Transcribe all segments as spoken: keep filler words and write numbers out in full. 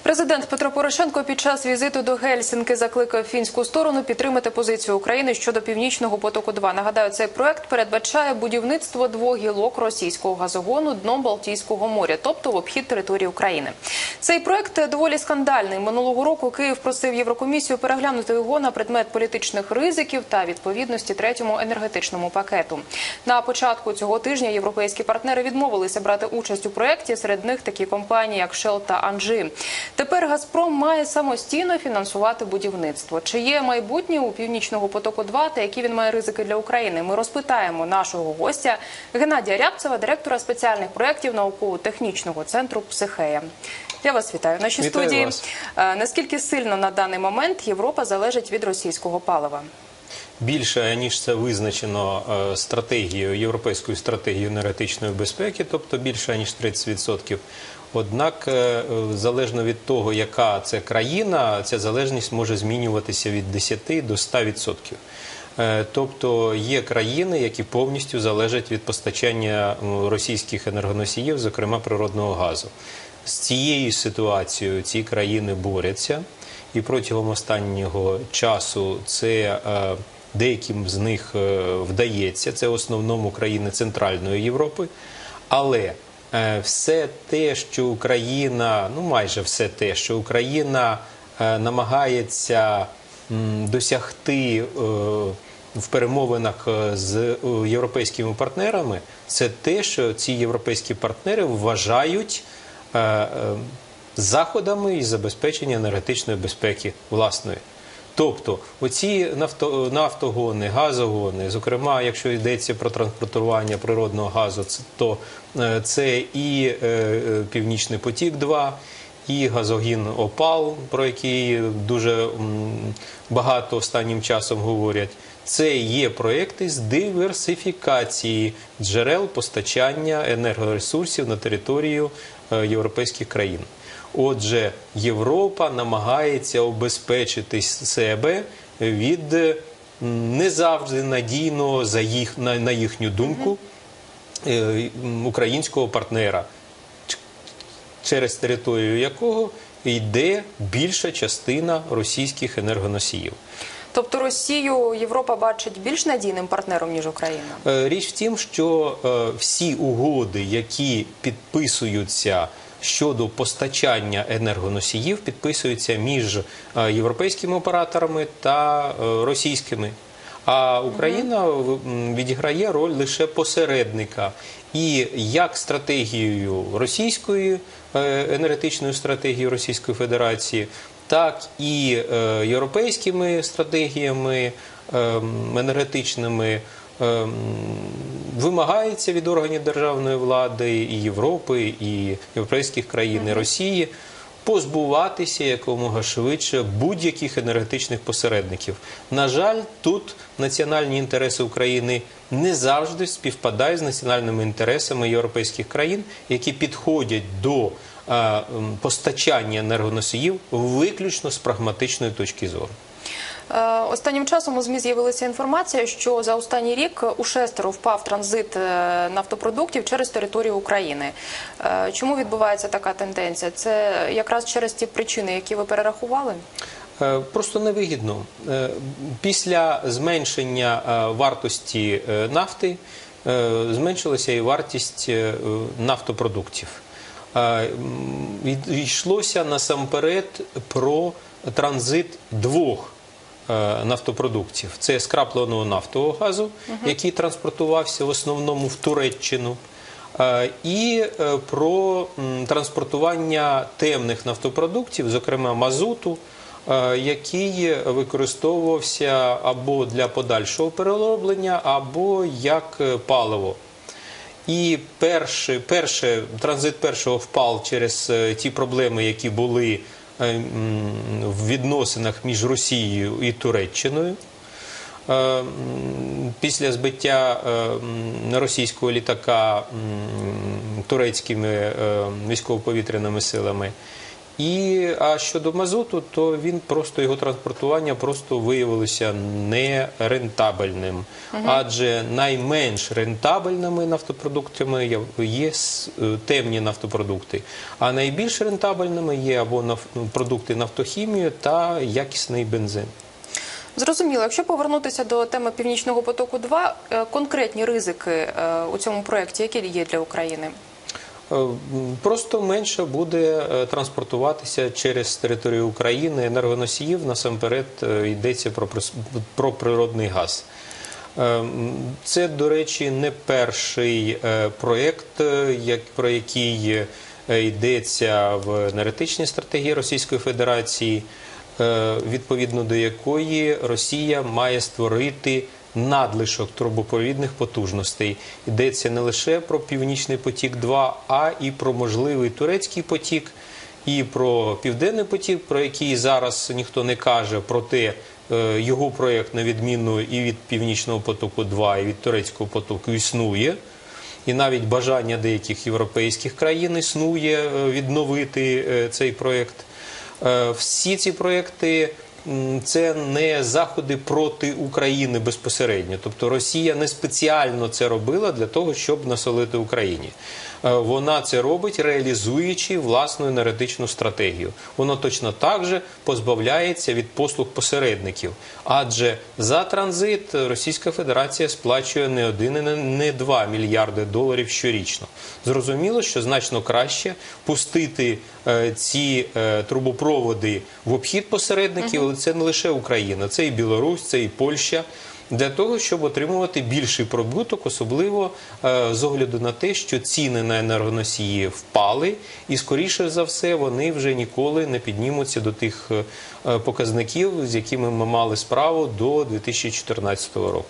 Президент Петро Порошенко під час візиту до Гельсінки закликав фінську сторону підтримати позицію України щодо Північного потоку-два. Нагадаю, цей проект передбачає будівництво двох гілок російського газогону дном Балтійського моря, тобто в обхід території України. Цей проект доволі скандальний. Минулого року Київ просив Єврокомісію переглянути його на предмет політичних ризиків та відповідності третьому енергетичному пакету. На початку цього тижня європейські партнери відмовилися брати участь у проєкті, серед них такі компанії, як Shell та Engie. Тепер «Газпром» має самостійно фінансувати будівництво. Чи є майбутнє у Північного потоку-два та які він має ризики для України? Ми розпитаємо нашого гостя Геннадія Рябцева, директора спеціальних проєктів науково-технічного центру «Психея». Я вас вітаю в нашій Вітаю студії. вас. Наскільки сильно на даний момент Європа залежить від російського палива? Більше, ніж це визначено стратегією, європейською стратегією енергетичної безпеки, тобто більше, ніж тридцять відсотків. Однак, залежно від того, яка це країна, ця залежність може змінюватися від десяти до ста відсотків. Тобто є країни, які повністю залежать від постачання російських енергоносіїв, зокрема природного газу. З цією ситуацією ці країни борються, і протягом останнього часу це деяким з них вдається, це в основному країни Центральної Європи, але все те, що Україна, ну майже все те, що Україна намагається досягти в перемовинах з європейськими партнерами, це те, що ці європейські партнери вважають заходами із забезпечення енергетичної безпеки власної. Тобто, оці нафто, нафтогони, газогони, зокрема, якщо йдеться про транспортування природного газу, то це і Північний потік-два, і газогін «Опал», про який дуже багато останнім часом говорять. Це є проекти з диверсифікації джерел постачання енергоресурсів на територію європейських країн. Отже, Європа намагається обезпечити себе від не завжди надійного, за їх, на, на їхню думку, українського партнера, через територію якого йде більша частина російських енергоносіїв. Тобто Росію Європа бачить більш надійним партнером, ніж Україна? Річ в тім, що всі угоди, які підписуються щодо постачання енергоносіїв, підписуються між європейськими операторами та російськими. А Україна відіграє роль лише посередника. І як стратегією російської, енергетичною стратегією Російської Федерації, так і європейськими стратегіями енергетичними вимагається від органів державної влади і Європи, і європейських країн, і Росії позбуватися якомога швидше будь-яких енергетичних посередників. На жаль, тут національні інтереси України не завжди співпадають з національними інтересами європейських країн, які підходять до а, постачання енергоносіїв виключно з прагматичної точки зору. Останнім часом у ЗМІ з'явилася інформація, що за останній рік у шестеро впав транзит нафтопродуктів через територію України. Чому відбувається така тенденція? Це якраз через ті причини, які ви перерахували? Просто невигідно. Після зменшення вартості нафти зменшилася і вартість нафтопродуктів. Йшлося насамперед про транзит двох нафтопродуктів. Це скрапленого нафтового газу, угу. який транспортувався в основному в Туреччину, і про транспортування темних нафтопродуктів, зокрема мазуту, який використовувався або для подальшого перероблення, або як паливо. І перший, перший, транзит першого впав через ті проблеми, які були в відносинах між Росією і Туреччиною. Після збиття російського літака турецькими військово-повітряними силами. І, а щодо мазуту, то він просто, його транспортування просто виявилося нерентабельним. Адже найменш рентабельними нафтопродуктами є- є с- е, темні нафтопродукти, а найбільш рентабельними є або наф- продукти нафтохімії та якісний бензин. Зрозуміло. Якщо повернутися до теми Північного потоку-два, е, конкретні ризики е, у цьому проєкті, які є для України? Е, м, Просто менше буде е, транспортуватися через територію України енергоносіїв, насамперед е, йдеться про, прис- про природний газ. Е, м, Це, до речі, не перший е, проєкт, е, як- про який е, йдеться в енергетичній стратегії Російської Федерації, е, відповідно до якої Росія має створити надлишок трубопровідних потужностей. Йдеться не лише про Північний потік-два, а і про можливий турецький потік, і про Південний потік, про який зараз ніхто не каже, проте е, його проєкт, на відміну і від Північного потоку-два, і від турецького потоку, існує. І навіть бажання деяких європейських країн існує е, відновити е, цей проєкт. Е, Всі ці проєкти м, це не заходи проти України безпосередньо. Тобто Росія не спеціально це робила для того, щоб насолити Україні. Е, Вона це робить, реалізуючи власну енергетичну стратегію. Воно точно так же позбавляється від послуг посередників. Адже за транзит Російська Федерація сплачує не один і не- не два мільярди доларів щорічно. Зрозуміло, що значно краще пустити е, ці е, трубопроводи в обхід посередників, але це не лише Україна, це і Білорусь, це і Польща, для того, щоб отримувати більший прибуток, особливо е, з огляду на те, що ціни на енергоносії впали, і, скоріше за все, вони вже ніколи не піднімуться до тих е, показників, з якими ми мали справу до дві тисячі чотирнадцятого року.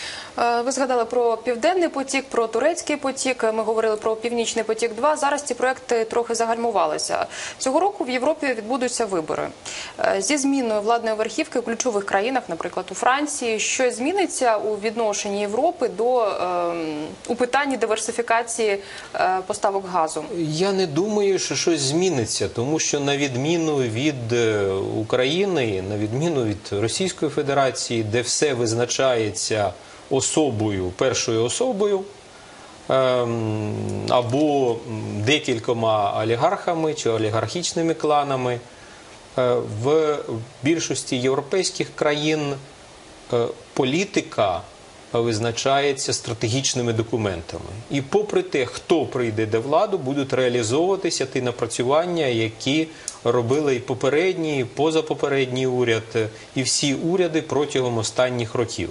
Е, Ви згадали про Південний потік, про Турецький потік, ми говорили про Північний потік-два. Зараз ці проекти трохи загальмувалися. Цього року в Європі відбудуться вибори. Е, Зі зміною владної верхівки в ключових країнах, наприклад, у Франції, щось зміниться у відношенні Європи до е, у питанні диверсифікації е, поставок газу? Я не думаю, що щось зміниться, тому що на відміну від е, України, на відміну від Російської Федерації, де все визначається особою, першою особою, ем, або м, декількома олігархами чи олігархічними кланами, е, в більшості європейських країн е, політика визначається стратегічними документами. І попри те, хто прийде до влади, будуть реалізовуватися ті напрацювання, які робили і попередній, і позапопередній уряд, і всі уряди протягом останніх років.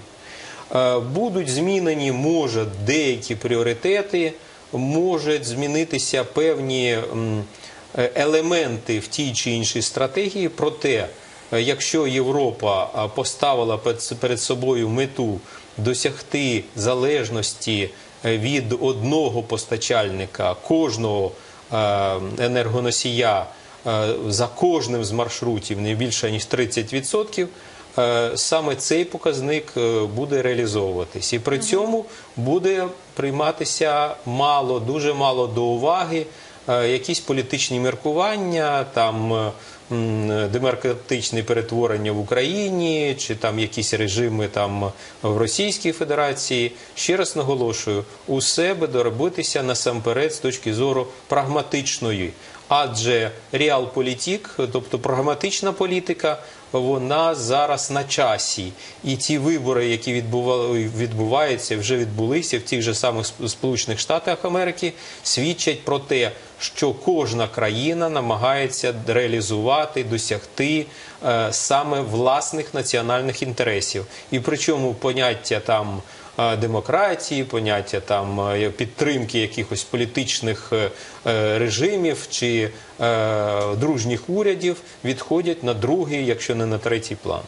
Е, Будуть змінені, може, деякі пріоритети, можуть змінитися певні м, е, елементи в тій чи іншій стратегії, проте, е, якщо Європа е, поставила перед- перед собою мету досягти залежності е, від одного постачальника, кожного е, енергоносія е, за кожним з маршрутів не більше ніж тридцять відсотків, е, саме цей показник е, буде реалізовуватись. І при цьому буде прийматися мало, дуже мало до уваги е, якісь політичні міркування, там е, м, демократичне перетворення в Україні, чи там якісь режими там в Російській Федерації. Ще раз наголошую, усе буде робитися насамперед з точки зору прагматичної. Адже реалполітик, тобто прагматична політика, вона зараз на часі. І ті вибори, які відбували- відбуваються, вже відбулися в тих же самих Сполучених Штатах Америки, свідчать про те, що кожна країна намагається реалізувати, досягти е, саме власних національних інтересів. І причому поняття там е, демократії, поняття там е, підтримки якихось політичних е, е, режимів чи е, дружніх урядів відходять на другий, якщо не на третій план.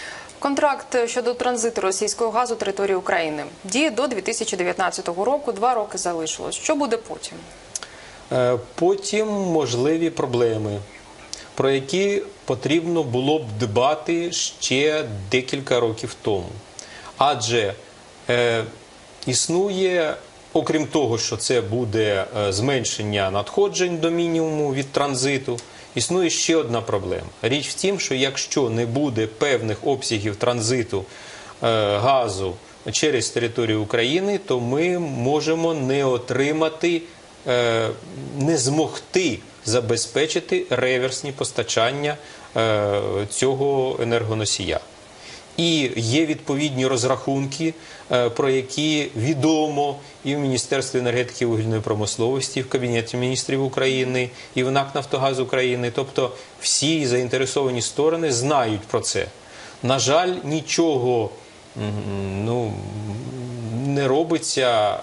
Контракт щодо транзиту російського газу території України діє до дві тисячі дев'ятнадцятого року, два роки залишилось. Що буде потім? Е, Потім можливі проблеми, про які потрібно було б дбати ще декілька років тому. Адже е, існує, окрім того, що це буде е, зменшення надходжень до мінімуму від транзиту, Існує ще одна проблема. Річ в тім, що якщо не буде певних обсягів транзиту е, газу через територію України, то ми можемо не отримати, е, не змогти забезпечити реверсні постачання е, цього енергоносія. І є відповідні розрахунки, е, про які відомо і в Міністерстві енергетики і вугільної промисловості, і в Кабінеті міністрів України, і в НАК «Нафтогаз України». Тобто всі заінтересовані сторони знають про це. На жаль, нічого ну, не робиться,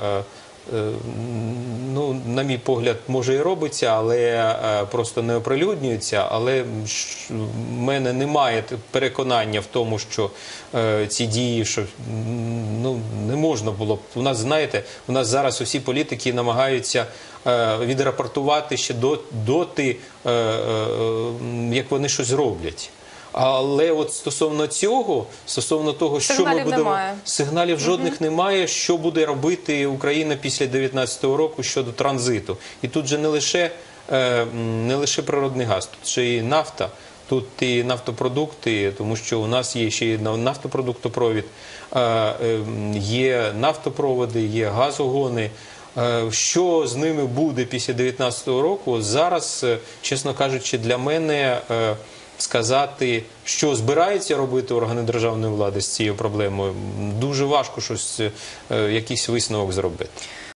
ну, на мій погляд, може і робиться, але просто не оприлюднюється, але в мене немає переконання в тому, що ці дії, що ну, не можна було б. У нас, знаєте, у нас зараз усі політики намагаються відрапортувати ще доти, як вони щось роблять. Але от стосовно цього, стосовно того, що сигналів ми будемо... Немає. Сигналів жодних угу. немає, що буде робити Україна після дві тисячі дев'ятнадцятого року щодо транзиту. І тут же не лише, не лише природний газ, тут ще і нафта, тут і нафтопродукти, тому що у нас є ще і нафтопродуктопровід, є нафтопроводи, є газогони. Що з ними буде після дві тисячі дев'ятнадцятого року, зараз, чесно кажучи, для мене... сказати, що збираються робити органи державної влади з цією проблемою, дуже важко щось, якийсь висновок зробити.